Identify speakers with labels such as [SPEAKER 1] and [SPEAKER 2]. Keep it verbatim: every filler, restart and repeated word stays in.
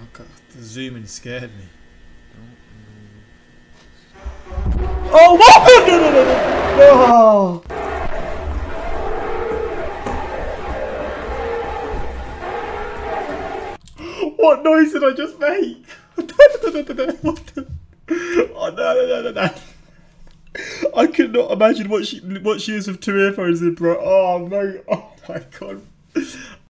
[SPEAKER 1] Oh god, the zooming scared me.
[SPEAKER 2] Oh, what? No, no, no, no. Oh. What noise did I just make? What the? Oh, no, no, no, no, no. I could not imagine what she what she is with two earphones in, bro. Oh, mate. Oh, my God.